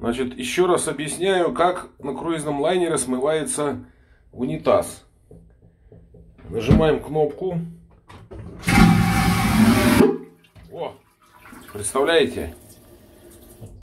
Значит, еще раз объясняю, как на круизном лайнере смывается унитаз. Нажимаем кнопку. О, представляете?